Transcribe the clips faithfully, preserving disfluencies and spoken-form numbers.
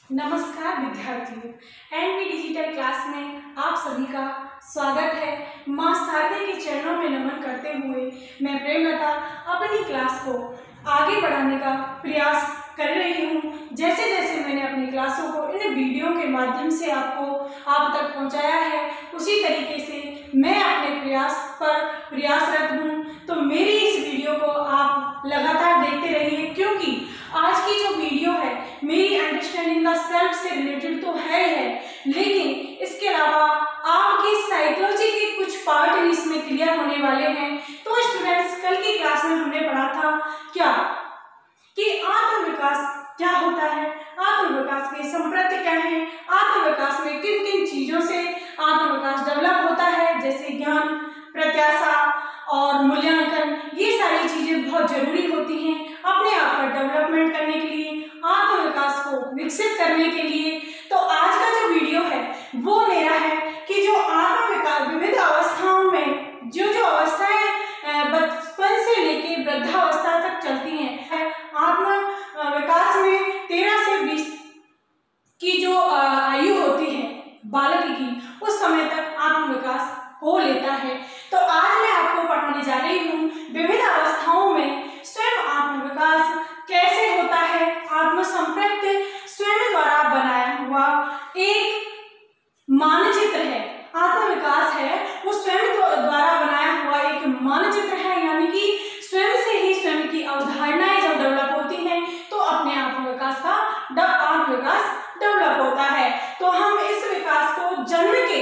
नमस्कार विद्यार्थियों, N V digital class में आप सभी का स्वागत है। माँ शारदे के चरणों में नमन करते हुए मैं प्रेमलता अपनी क्लास को आगे बढ़ाने का प्रयास कर रही हूँ। जैसे जैसे मैंने अपनी क्लासों को इन वीडियो के माध्यम से आपको आप तक पहुँचाया है, उसी तरीके से मैं अपने प्रयास पर प्रयासरत हूँ। तो मेरी इस वीडियो को आप लगातार देखते रहिए, क्योंकि आज की जो वीडियो है मेरी अंडरस्टैंडिंग द सेल्फ से रिलेटेड तो है है लेकिन इसके अलावा आपकी साइकोलॉजी के कुछ पार्ट भी इसमें क्लियर होने वाले हैं। तो स्टूडेंट्स, कल की क्लास में हमने पढ़ा था क्या कि आत्मविकास क्या होता है, आत्मविकास के संप्रत्य क्या है, आत्मविकास में किन किन चीजों से आत्मविकास डेवलप होता है, जैसे ज्ञान, प्रत्याशा और मूल्यांकन। ये सारी चीजें बहुत जरूरी होती हैं अपने आप का डेवलपमेंट करने के लिए, आत्मविकास को विकसित करने के लिए। तो आज का जो वीडियो है वो मेरा है कि जो आत्मविकास विविध अवस्थाओं में जो जो अवस्थाएं बचपन से लेके वृद्धावस्था तक चलती हैं, आत्म विकास में तेरह से बीस की जो आयु होती है बालक की, उस समय तक आत्मविकास हो लेता है। तो आज मैं आपको पढ़ाने जा रही हूँ विविध अवस्थाओं में स्वयं आत्मविकास कैसे होता है। आत्मसंप्रत्य स्वयं द्वारा बनाया हुआ एक मानचित्र है। आत्मविकास है वो स्वयं द्वारा बनाया हुआ एक मानचित्र है, यानी कि स्वयं से ही स्वयं की अवधारणाएं जब डेवलप होती हैं तो अपने आत्मविकास का आत्मविकास डेवलप होता है। तो हम इस विकास को जन्म के,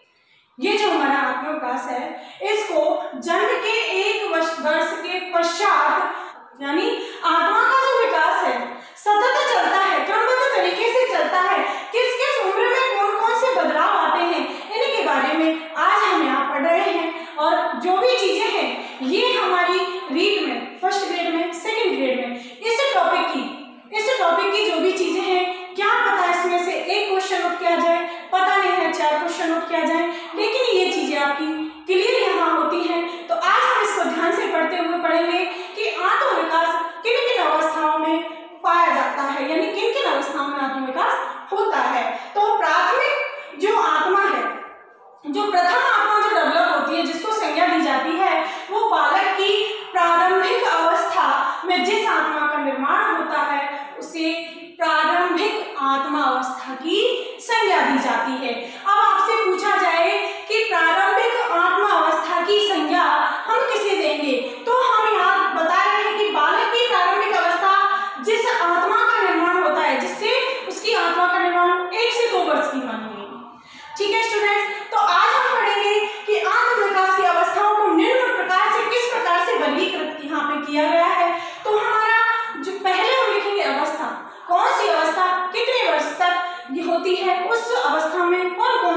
ये जो हमारा आत्मविकास है, इसको जन्म के एक वर्ष के पश्चात, यानी आत्मा का जो विकास है सतत चलता है, क्रमबद्ध तरीके से चलता है। किस किस उम्र में कौन कौन से बदलाव आते हैं, इनके बारे में आज हम यहाँ पढ़ रहे हैं। और जो भी चीजें हैं ये हमारी रीड में, फर्स्ट ग्रेड में, सेकंड ग्रेड में इस टॉपिक की इस टॉपिक की जो भी चीजें हैं, क्या पता इसमें से एक क्वेश्चन नोट किया जाए, पता नहीं है चार क्वेश्चन नोट किया जाए, लेकिन ये चीजें आपकी क्लियर यहाँ होती हैं। तो आज हम इसको ध्यान से पढ़ते हुए पढ़ेंगे कि आत्मविकास किन किन अवस्थाओं में पाया जाता है, यानी किन किन अवस्थाओं में आत्मविकास होता है। तो प्राथमिक जो आत्मा है, जो प्रथम आत्मा जो डेवलप होती है, जिसको संज्ञा दी जाती है, वो बालक की प्रारंभिक अवस्था में जिस आत्मा का निर्माण होता है उसे प्रारंभिक आत्मा अवस्था की संज्ञा दी जाती है। अब आपसे पूछा जाए कि प्रारंभिक आत्मा अवस्था की संज्ञा हम किसे देंगे, तो हम यहाँ बता रहे हैं कि बालक की प्रारंभिक अवस्था जिस आत्मा का निर्माण होता है, जिससे उसकी आत्मा का निर्माण एक से दो वर्ष की मानी गई। ठीक है स्टूडेंट्स, तो आज हम पढ़ेंगे कि आत्मविकास की अवस्थाओं को निम्न प्रकार से किस प्रकार से वर्गीकृत यहाँ पे किया गया है। तो हमारा जो पहले हम लिखेंगे अवस्था, कौन सी अवस्था कितने वर्ष तक ये होती है, उस अवस्था में कौन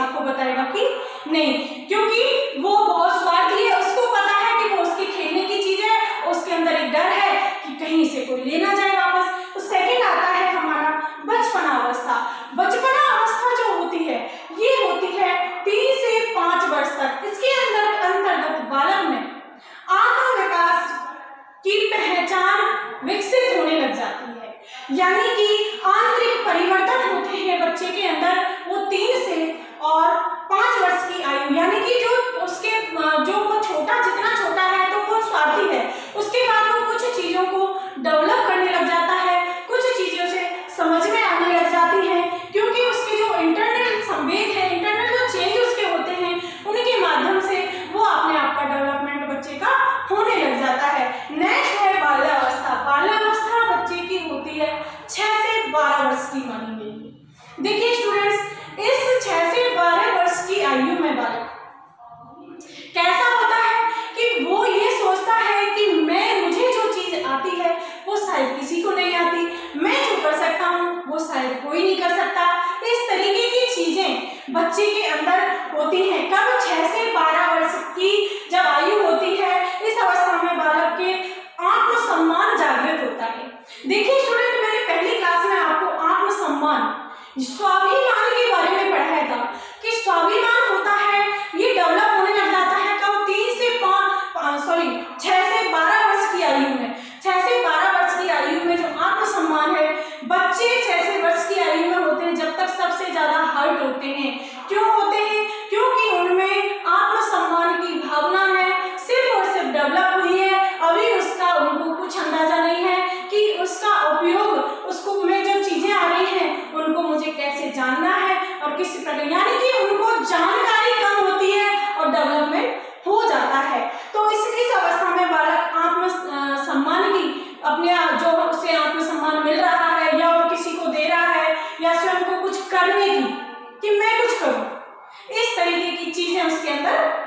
आपको बताएगा कि नहीं, क्योंकि वो बहुत स्वार्थी है, उसको पता है कि वो उसके खेलने की चीज है, उसके अंदर एक डर है कि कहीं से कोई ले ना जाए वापस। तो सेकंड आता है हमारा बचपना अवस्था। बचपना अवस्था जो होती है ये होती है तीन से पांच वर्ष तक। इसके अंदर अंतर्गत बालक में आत्म विकास की पहचान विकसित होने लग जाती है, यानी कि आंतरिक परिवर्तन होते हैं बच्चे के अंदर। वो तीन से और पांच वर्ष की आयु, यानी कि जो उसके जो वो छोटा जितना छोटा है तो वो स्वार्थी है, उसके बाद वो कुछ चीजों को डेवलप करने लग जाता है, कुछ चीजों से समझ में आने लग जाती है, क्योंकि उसके जो इंटरनल संवेग है, इंटरनल जो चेंज उसके होते हैं, उनके माध्यम से वो अपने आप का डेवलपमेंट बच्चे का होने लग जाता है। नेक्स्ट है बाल्यावस्था। बाल्यावस्था बच्चे की होती है छह से बारह वर्ष की मानी गई है। देखिए स्टूडेंट्स, इस छह से बारह वर्ष की आयु में बालक कैसा होता है कि वो ये सोचता है कि मैं मुझे जो चीज आती है वो शायद किसी को नहीं आती, मैं जो कर सकता हूँ वो शायद कोई नहीं कर सकता। इस तरीके की चीजें बच्चे के अंदर होती हैं। कब? छह से बारह वर्ष की जब आयु होती है, इस अवस्था में बालक के आत्मसम्मान जागृत होता है। देखिए स्टूडेंट, मैंने पहली क्लास में आपको आत्मसम्मान, स्वाभिमान के बारे में पढ़ाया था कि स्वाभिमान होता है, ये डेवलप होने लग जाता है कब? तीन से पांच सॉरी छह से बारह वर्ष की आयु में। छह से बारह वर्ष की आयु में जो आत्मसम्मान है, बच्चे छह से वर्ष की आयु में होते हैं जब तक सबसे ज्यादा हर्ट होते हैं। क्यों होते हैं? क्योंकि उनमें आत्मसम्मान की भावना है, सिर्फ और सिर्फ डेवलप हुई है, अभी उसका उनको कुछ अंदाजा नहीं है कि उसका उपयोग, उसको में जो चीजें आ रही हैं उनको मुझे कैसे जानना है और किस प्रकार, यानी कि उनको जानकारी कम होती है और डेवलपमेंट हो जाता है। तो इस इस अवस्था में बालक आत्म सम्मान की, अपने जो उसे आत्मसम्मान मिल रहा है या वो किसी को दे रहा है या स्वयं को कुछ करने की, कि मैं कुछ करूं, इस तरीके की चीजें उसके अंदर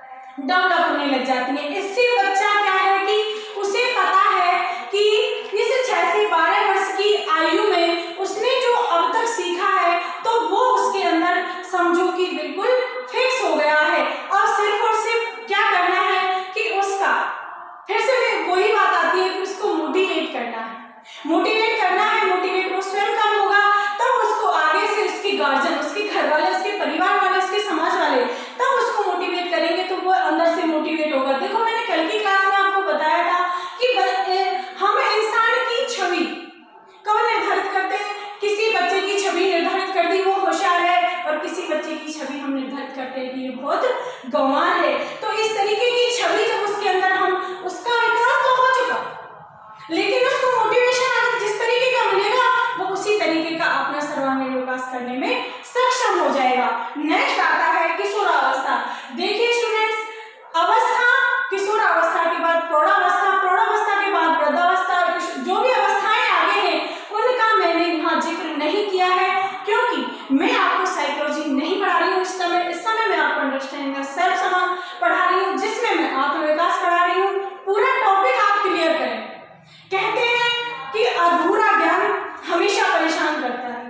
डेवलप होने लग जाती है। इससे बच्चा क्या है कि उसे पता है कि इस छह से बारह वर्ष की आयु में उसने जो अब तक सीखा है तो वो उसके अंदर समझो कि बिल्कुल फिक्स हो गया है। और सिर्फ और सिर्फ क्या करना है कि उसका फिर से वही बात आती है कि उसको मोटिवेट करना है। मोटिवेट करना है, मोटिवेट वो स्वयं कब होगा? तब उसको आगे से उसके गार्जियन, उसके घर वाले, उसके परिवार वाले, उसके समाज वाले तब उसको मोटिवेट करेंगे तो वो अंदर से मोटिवेट होगा। देखो, मैंने कल की क्लास में आपको बताया था कि हम इंसान की छवि कब निर्धारित करते हैं? किसी बच्चे की छवि निर्धारित कर दी, वो होशियार है, और किसी बच्चे की छवि हम निर्धारित करते हैं कि ये बहुत गंवार है। तो इस तरीके की छवि जब उसके अंदर, हम उसका विकास तो हो चुका, लेकिन उसको मोटिवेशन अगर जिस तरीके का मिलेगा वो उसी तरीके का अपना सर्वांगीण विकास करने में सक्षम हो जाएगा। नेक्स्ट आता है किशोरावस्था। देखिए स्टूडेंट्स, अवस्था, किशोरावस्था के बाद प्रौढ़ावस्था, प्रौढ़ावस्था के बाद वृद्धावस्था, जो भी अवस्थाएं आगे हैं उनका मैंने यहाँ जिक्र नहीं किया है, क्योंकि मैं आपको साइकोलॉजी नहीं पढ़ा रही हूँ इस समय। इस समय मैं आपको अंडरस्टैंडिंग ऑफ सेल्फ समान पढ़ा रही हूँ, जिसमें मैं आत्मविकास पढ़ा रही हूँ। पूरा टॉपिक आप क्लियर करें। कहते हैं कि अधूरा ज्ञान हमेशा परेशान करता है।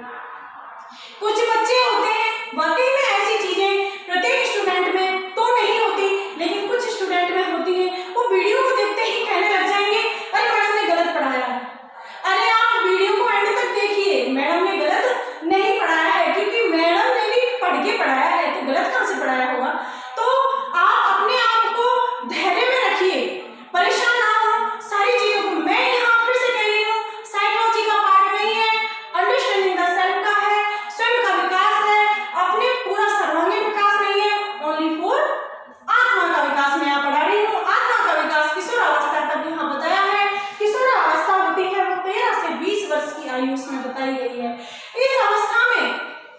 कुछ बच्चे होते हैं, वाकई में ऐसी चीजें प्रत्येक स्टूडेंट में तो नहीं होती, लेकिन कुछ स्टूडेंट में होती है। वो वीडियो को देखते ही कहने लग जाएंगे, अरे मैडम ने गलत पढ़ाया है। अरे आप वीडियो को एंड तक देखिए, मैडम ने गलत नहीं पढ़ाया है, क्योंकि मैडम ने भी पढ़ के पढ़ाया है तो गलत कहाँ से पढ़ाया होगा। तो आप अपने आप को धैर्य में रखिए, परेशान ना हो सारी चीजों को। मैं यहाँ फिर से कह रही हूँ, साइकोलॉजी का पार्ट नहीं है, अंडरस्टैंडिंग द सेल्फ का है, स्वयं का विकास है, अपने पूरा सर्वांगीण विकास नहीं है, ओनली फॉर आत्मा का विकास मैं यहाँ पढ़ा रही हूँ। आत्मा का विकास किशोरावस्था तक यहाँ बताया है। किशोरावस्था होती है वो तेरह से बीस वर्ष की आयु उसमें बताई गई है। इस अवस्था में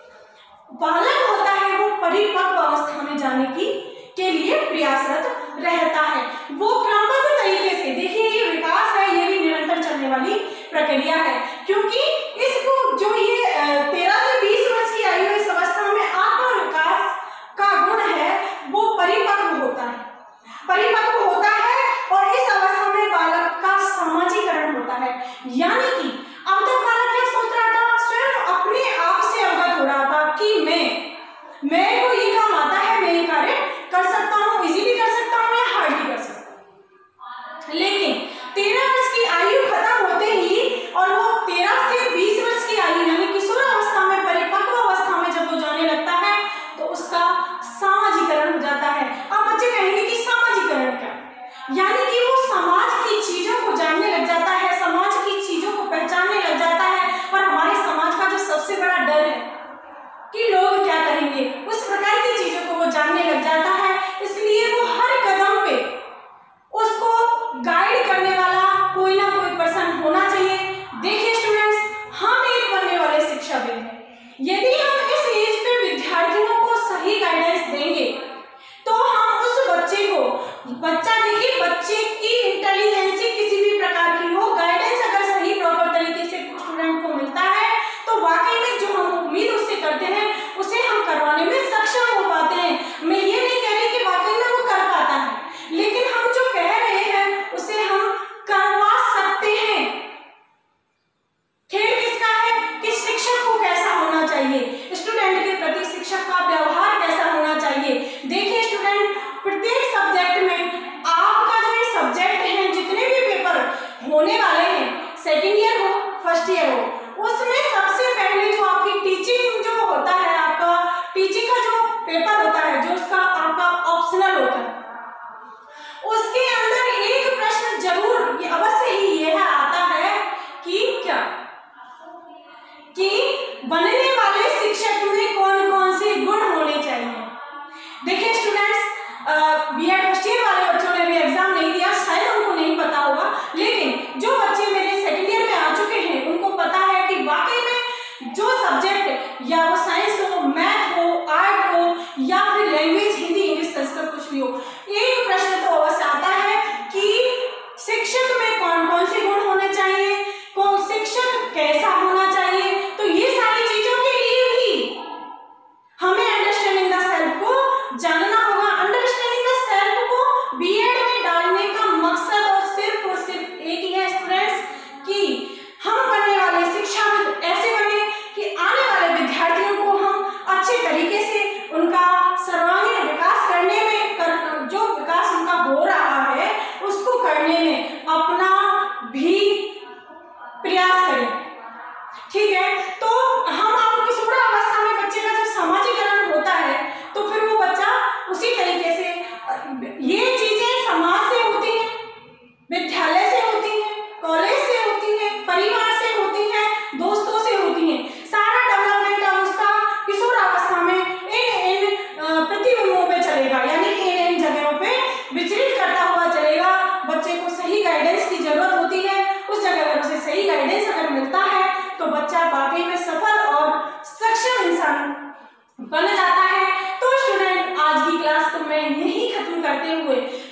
बालक होता है वो परिपक्व अवस्था में जाने की के लिए प्रयासरत रहता है। वो क्रमबद्ध तरीके से, देखिए ये विकास है, ये भी निरंतर चलने वाली प्रक्रिया है, क्योंकि इसको जो ये तेरह से बीस वर्ष की आयु इस अवस्था में आत्म विकास का गुण है वो परिपक्व होता है, परिपक्व होता है। और इस अवस्था में बालक का सामाजिकरण होता है, यानी कि अब तक बालक क्या सोच रहा था? स्वयं अपने आप से अवगत हो रहा था कि मैं मैं कोई यदि हम इस एज पे विद्यार्थियों को सही गाइडेंस देंगे तो हम उस बच्चे को, बच्चा देखिए बच्चे की इंटेलिजेंसी किसी भी प्रकार की हो, गाइडेंस अगर सही प्रॉपर तरीके से स्टूडेंट को मिलता है तो वाकई में जो हम उम्मीद उससे करते हैं उसे हम करवाने में सक्षम हो पाते हैं। मैं ये नहीं कह रही कि वाकई में वो कर पाता है, लेकिन हम जो कह रहे हैं उसे हम करवा सकते हैं। खेल किसका है कि शिक्षक को कैसा होना चाहिए, स्टूडेंट के प्रति शिक्षक का व्यवहार कैसा होना चाहिए। देखिए स्टूडेंट, प्रत्येक सब्जेक्ट में आपका जो ये सब्जेक्ट है, जितने भी पेपर होने वाले हैं, सेकेंड ईयर हो फर्स्ट ईयर हो, उसमें सबसे पहले जो आपकी टीचिंग जो होता है, आपका टीचिंग का जो पेपर होता है, जो उसका आपका ऑप्शनल होता है, उसके अंदर एक प्रश्न जरूर ये अवश्य ही यह आता है कि क्या कि बनने वाले शिक्षक में कौन कौन से गुण होने चाहिए। देखिए स्टूडेंट्स, बीएड फर्स्ट ईयर वाले बच्चों ने भी एग्जाम नहीं दिया, शायद उनको नहीं पता होगा, लेकिन जो बच्चे मेरे सेकेंड ईयर में आ चुके हैं उनको पता है कि वाकई में जो सब्जेक्ट, या वो साइंस हो, मैथ हो, आर्ट हो, या फिर लैंग्वेज हिंदी इंग्लिश संस्कृत कुछ भी हो, एक प्रश्न तो अवश्य आता है कि शिक्षक में कौन कौन से गुण होने चाहिए, कौन शिक्षक कैसा होना चाहिए। तो ये सारी चीजों के लिए भी हमें अंडरस्टैंडिंग द सेल्फ को जानना होगा। अंडरस्टैंडिंग द सेल्फ को बीएड में डालने का मकसद और सिर्फ और सिर्फ एक ही है स्टूडेंट्स, कि हम बनने वाले शिक्षाविद ऐसे बने कि आने वाले विद्यार्थियों को हम अच्छे तरीके से उनका सर्वांगीण विकास करने में कर, जो विकास उनका हो रहा है उसको करने में अपना भी प्रयास करें। ठीक है, तो हम आपको किशोर अवस्था में बच्चे का जब समाजीकरण होता है तो फिर वो बच्चा उसी तरीके से, ये चीजें समाज से होती हैं, विद्यालय से होती हैं, कॉलेज से होती हैं, परिवार से होती हैं, दोस्तों से होती हैं। सारा डेवलपमेंट अब उसका किशोर अवस्था में इन इन प्रतिबिंबों पे चलेगा, यानी कि इन इन जगहों पे विचलित करता हुआ चलेगा। बच्चे को सही गाइडेंस की जरूरत होती है, उस जगह पर उसे सही गाइडेंस अगर मिलता है तो बच्चा वाकई में सफल और सक्षम इंसान बन जाता है। तो स्टूडेंट, आज की क्लास को मैं यही खत्म करते हुए